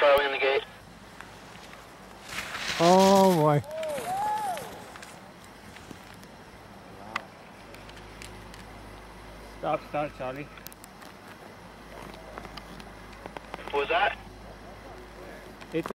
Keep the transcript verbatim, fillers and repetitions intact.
Charlie in the gate. Oh boy. Stop, start, Charlie. What was that?